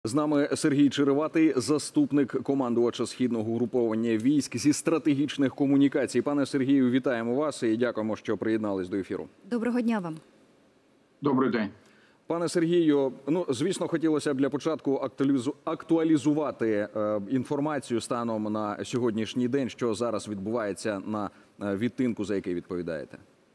З нами Сергій Череватий, заступник командувача Східного угруповання військ зі стратегічних комунікацій. Пане Сергію, вітаємо вас і дякуємо, що приєднались до ефіру. Доброго дня вам. Добрий день. Пане Сергію, звісно, хотілося б для початку актуалізувати інформацію станом на сьогоднішній день, що зараз відбувається на відтинку, за який відповідаєте.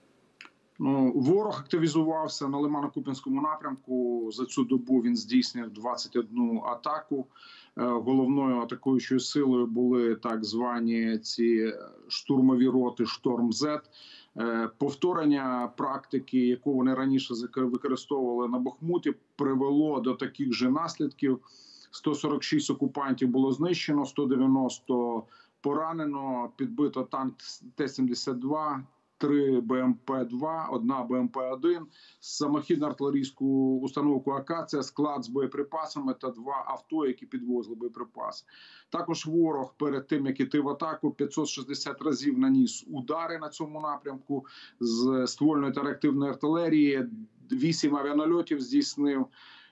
Ворог активізувався на Лимано-Куп'янському напрямку. За цю добу він здійснив 21 атаку. Головною атакуючою силою були так звані ці штурмові роти «Шторм-З». Повторення практики, яку вони раніше використовували на Бахмуті, привело до таких же наслідків. 146 окупантів було знищено, 190 поранено, підбито танк Т-72, 3 БМП-2, 1 БМП-1, самохідну артилерійську установку «Акація», склад з боєприпасами та 2 авто, які підвозили боєприпаси. Також ворог перед тим, як іти в атаку, 560 разів наніс удари на цьому напрямку з ствольної та реактивної артилерії, 8 авіанальотів здійснив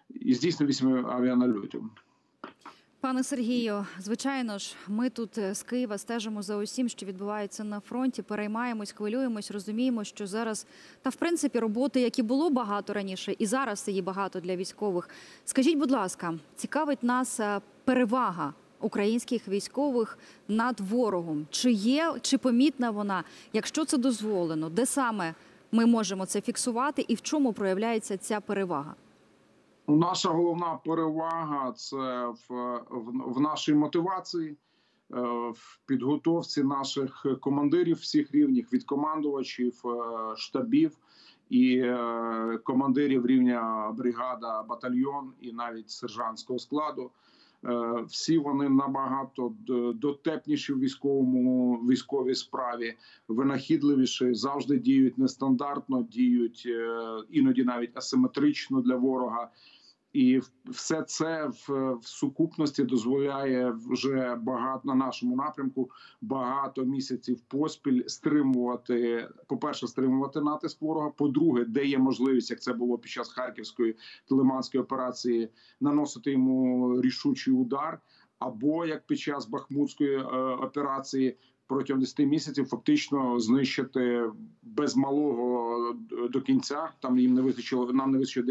8 авіанальотів. Пане Сергію, звичайно ж, ми тут з Києва стежимо за усім, що відбувається на фронті, переймаємось, хвилюємось, розуміємо, що зараз, в принципі, роботи, як і було багато раніше, і зараз її багато для військових. Скажіть, будь ласка, цікавить нас перевага українських військових над ворогом. Чи є, чи помітна вона? Якщо це дозволено, де саме ми можемо це фіксувати і в чому проявляється ця перевага? Наша головна перевага – це в нашій мотивації, в підготовці наших командирів всіх рівнів, від командувачів, штабів і командирів рівня бригада, батальйон і навіть сержантського складу. Всі вони набагато дотепніші в військовій справі, винахідливіші, завжди діють нестандартно, діють іноді навіть асиметрично для ворога. І все це в сукупності дозволяє вже на нашому напрямку багато місяців поспіль стримувати, по-перше, стримувати натиск ворога, по-друге, де є можливість, як це було під час Харківської та Лиманської операції, наносити йому рішучий удар, або, як під час Бахмутської операції, протягом 10 місяців фактично знищити без малого до кінця. Там їм нам не вистачило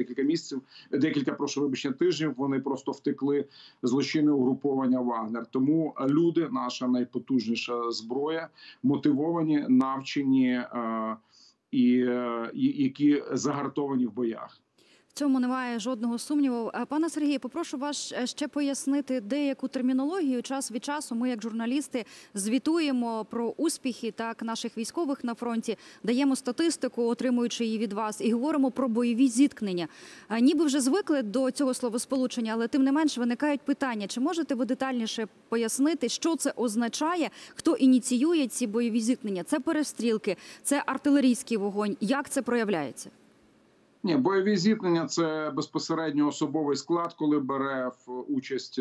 декілька тижнів. Вони просто втекли злочинне угруповання «Вагнер». Тому люди, наша найпотужніша зброя, мотивовані, навчені і які загартовані в боях. В цьому немає жодного сумніву. Пане Сергію, попрошу вас ще пояснити деяку термінологію. Час від часу ми, як журналісти, звітуємо про успіхи наших військових на фронті, даємо статистику, отримуючи її від вас, і говоримо про бойові зіткнення. Ніби вже звикли до цього словосполучення, але тим не менш виникають питання. Чи можете ви детальніше пояснити, що це означає, хто ініціює ці бойові зіткнення? Це перестрілки, це артилерійський вогонь. Як це проявляється? Ні, бойові зіткнення – це безпосередньо особовий склад, коли бере участь,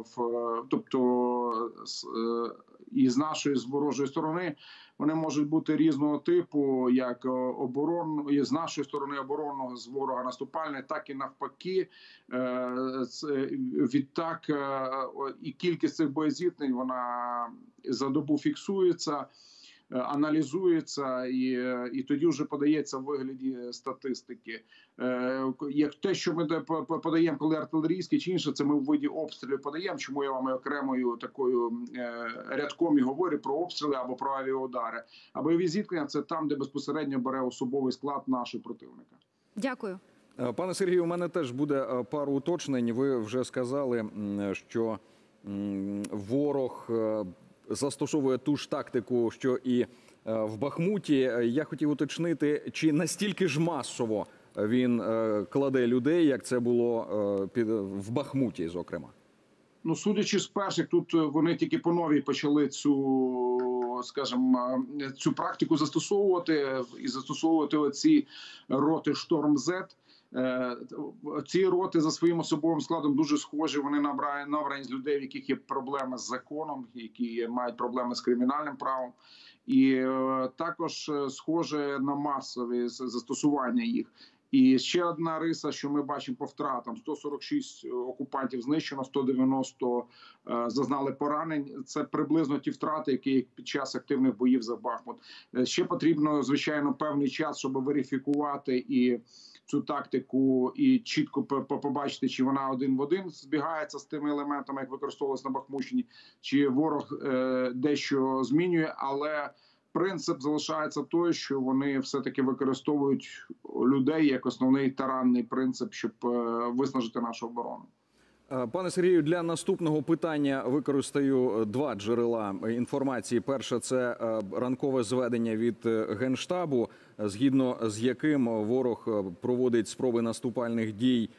тобто і з нашої, з ворожої сторони, вони можуть бути різного типу, як і з нашої сторони оборонного, з ворога наступальної, так і навпаки. Відтак і кількість цих боєзіткнень, вона за добу фіксується, аналізується і тоді вже подається в вигляді статистики. Як те, що ми подаємо, коли артилерійські чи інше, це ми в виді обстрілів подаємо. Чому я вам окремою такою рядком і говорю про обстріли або про авіаудари. А бойові зіткнення – це там, де безпосередньо бере особовий склад нашого противника. Дякую. Пане Сергію, у мене теж буде пару уточнень. Ви вже сказали, що ворог застосовує ту ж тактику, що і в Бахмуті. Я хотів уточнити, чи настільки ж масово він кладе людей, як це було в Бахмуті, зокрема? Судячи з перших, тут вони тільки по новій почали цю практику застосовувати і застосовувати оці роти «Шторм-З». Ці роти за своїм особовим складом дуже схожі, вони набрані з людей, в яких є проблеми з законом, які мають проблеми з кримінальним правом. І також схоже на масове застосування їх. І ще одна риса, що ми бачимо по втратам: 146 окупантів знищено, 190 зазнали поранень. Це приблизно ті втрати, які під час активних боїв за Бахмут. Ще потрібно, звичайно, певний час, щоб верифікувати і цю тактику, і чітко побачити, чи вона один в один збігається з тими елементами, як використовувалось на Бахмутщині, чи ворог дещо змінює, але принцип залишається той, що вони все-таки використовують людей як основний таранний принцип, щоб виснажити нашу оборону. Пане Сергію, для наступного питання використаю два джерела інформації. Перше – це ранкове зведення від Генштабу, згідно з яким ворог проводить спроби наступальних дій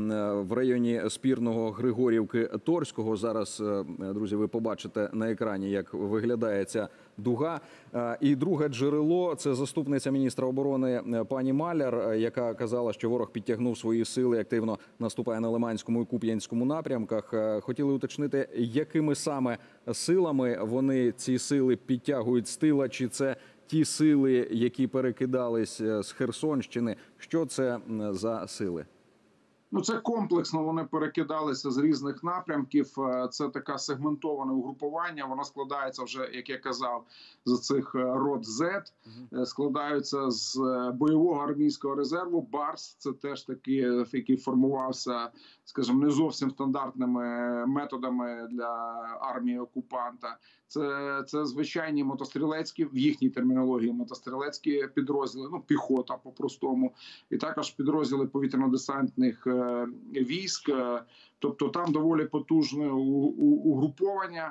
в районі спірного Григорівки-Торського. Зараз, друзі, ви побачите на екрані, як виглядає ця дуга. І друге джерело – це заступниця міністра оборони пані Маляр, яка казала, що ворог підтягнув свої сили, активно наступає на Лиманському і Куп'янському напрямках. Хотіли уточнити, якими саме силами вони ці сили підтягують з тила, чи це ті сили, які перекидались з Херсонщини? Що це за сили? Ну, це комплексно, вони перекидалися з різних напрямків. Це таке сегментоване угрупування. Воно складається вже, як я казав, з цих рот Z, складаються з бойового армійського резерву. Барс – це теж такий, який формувався, скажімо, не зовсім стандартними методами для армії окупанта. Це звичайні мотострілецькі, в їхній термінології мотострілецькі підрозділи, ну, піхота по-простому, і також підрозділи повітряно-десантних військ. Тобто там доволі потужне угруповання.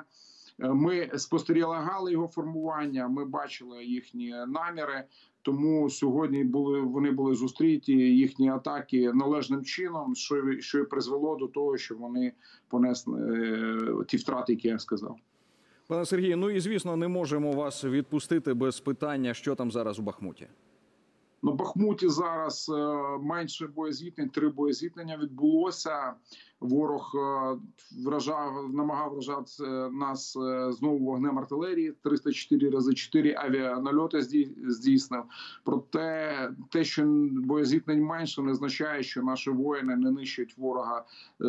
Ми спостерігали його формування, ми бачили їхні наміри, тому сьогодні вони були зустріті, їхні атаки належним чином, що і призвело до того, що вони понесли ті втрати, які я сказав. Пане Сергію, ну і, звісно, не можемо вас відпустити без питання, що там зараз у Бахмуті. На Бахмуті зараз менше боєзіткнень, 3 боєзіткнення відбулося. Ворог намагав вражати нас знову вогнем артилерії. 304 рази 4 авіанальоти здійснив. Проте те, що боєзіткнень менше, не означає, що наші воїни не нищать ворога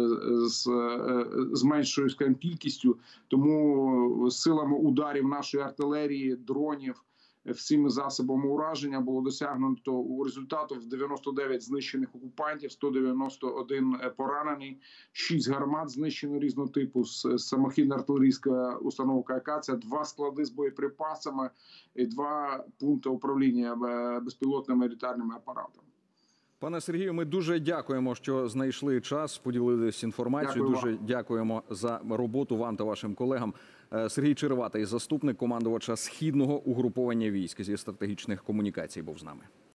з меншою, скажімо, кількістю. Тому силами ударів нашої артилерії, дронів, всіми засобами ураження було досягнуто у результату 99 знищених окупантів, 191 поранений, 6 гармат знищено різного типу, самохідна артилерійська установка «Акація», 2 склади з боєприпасами і 2 пункти управління безпілотними літальними апаратами. Пане Сергію, ми дуже дякуємо, що знайшли час, поділились інформацією. Дуже дякуємо за роботу вам та вашим колегам. Сергій Череватий, заступник командувача Східного угруповання військ зі стратегічних комунікацій, був з нами.